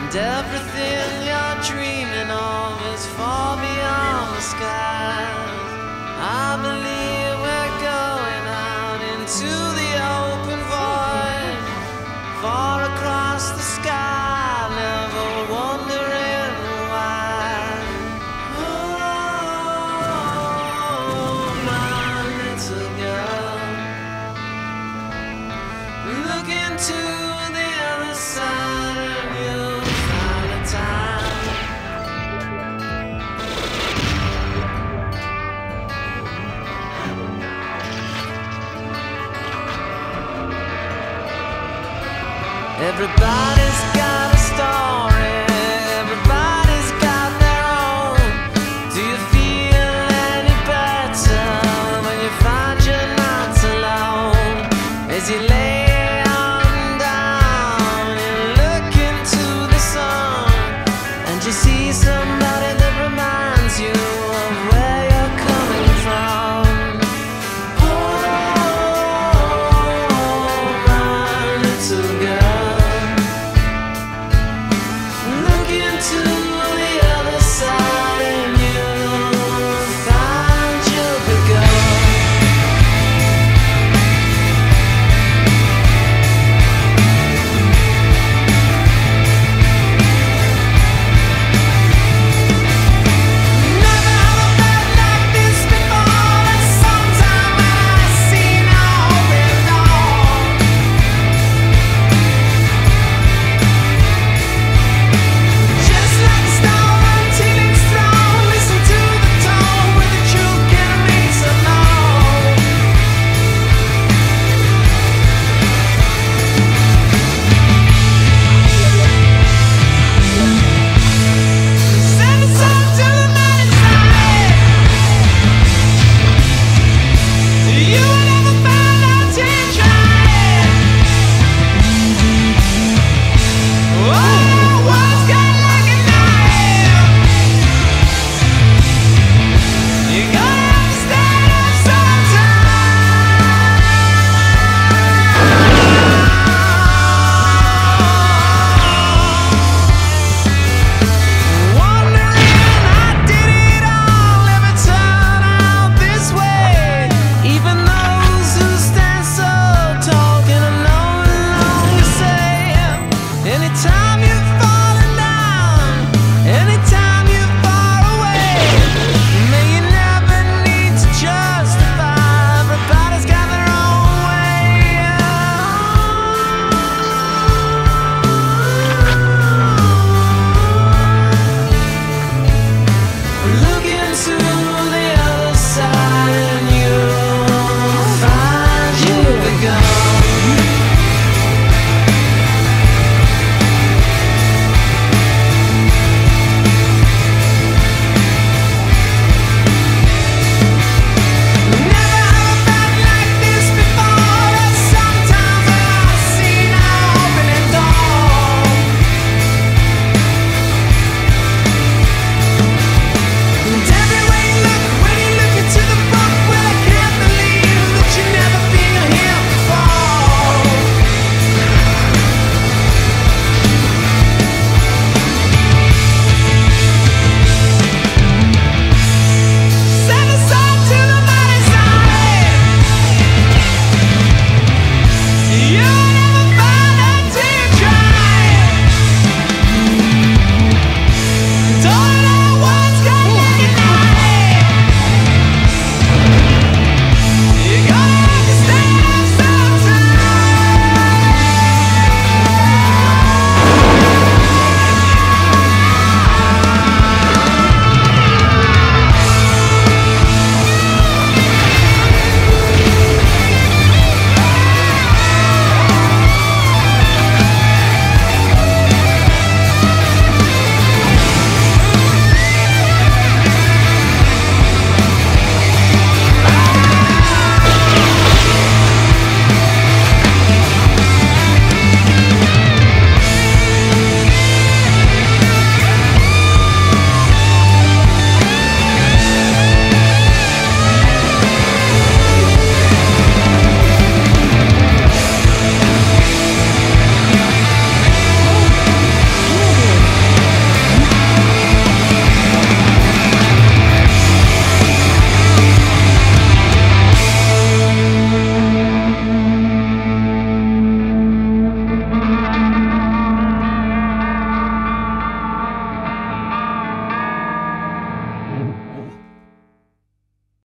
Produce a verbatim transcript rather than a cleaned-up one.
And everything you're dreaming of is far beyond the skies. I believe we're going out into the open void, far across the sky, never wondering why. Oh, my little girl, look into the other side and you'll find a time. Everybody's got a story, everybody's got their own. Do you feel any better when you find you're not alone? As you lay